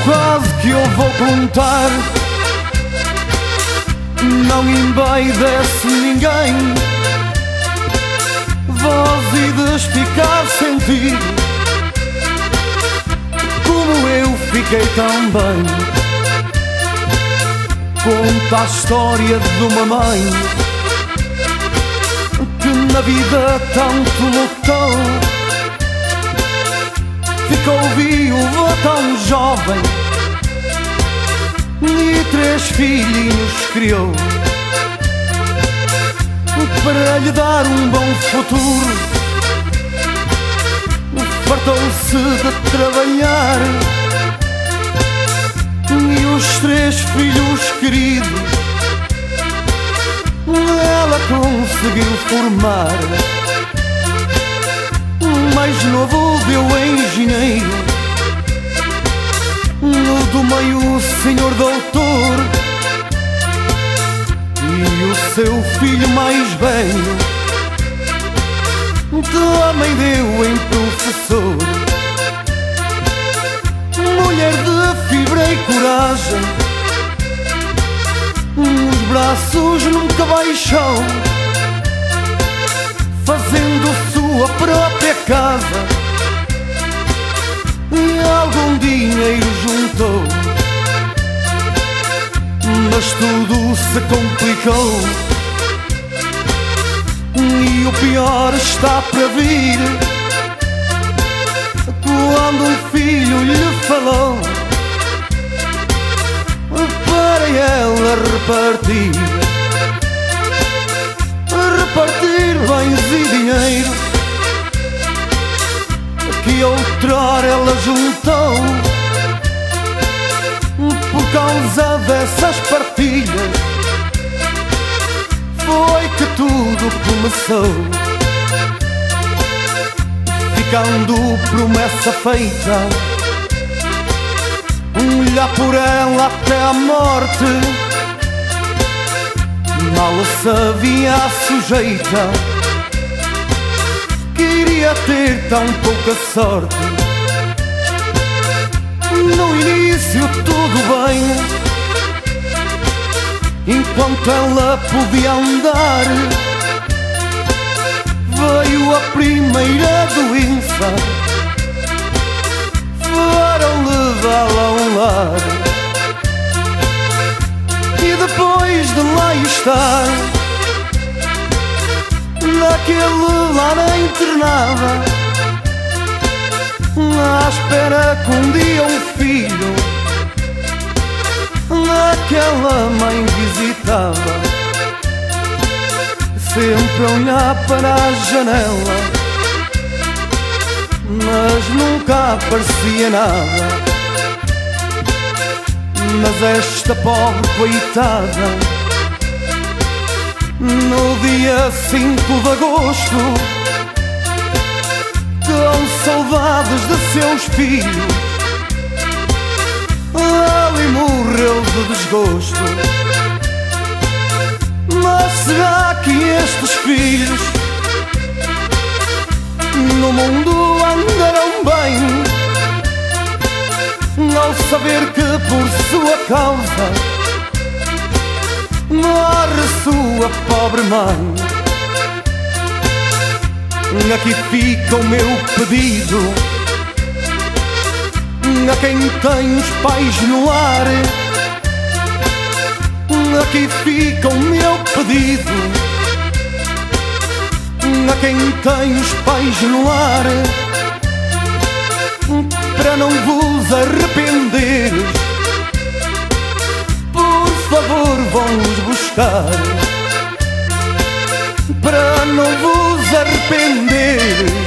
quase que eu vou contar. Não embebedece ninguém, voz e despicar sentir, como eu fiquei tão bem. Conta a história de uma mãe que na vida tanto lutou, ficou viúva tão jovem e 3 filhinhos criou, para lhe dar um bom futuro. Fartou-se de trabalhar e os 3 filhos queridos ela conseguiu formar. O mais novo deu engenheiro, no do meio o senhor doutor, e o seu filho mais velho também deu em professor. Mulher de fibra e coragem, os braços nunca baixou, fazendo sua própria casa e algum dinheiro juntou. Mas tudo se complicou e o pior está para vir, quando um filho lhe falou para ela repartir bens e dinheiro que outrora ela juntou. Por causa dessas partilhas foi que tudo começou, ficando promessa feita, olhar por ela até a morte. Mal sabia a sujeita que iria ter tão pouca sorte. No início tudo bem, enquanto ela podia andar, veio a primeira doença para levá-la a um lar. E depois de lá estar, naquele lar internada, à espera que um dia um filho naquela mãe visitava, sempre a olhar para a janela, mas nunca aparecia nada. Mas esta pobre coitada, no dia 5 de agosto, com saudades de seus filhos, ali morreu de desgosto. Mas será que estes filhos no mundo andarão bem, ao saber que por sua causa morre sua pobre mãe? Aqui fica o meu pedido a quem tem os pais no lar. Aqui fica o meu pedido a quem tem os pais no lar, para não vos arrepender, por favor vão-os buscar. Para não vos arrepender,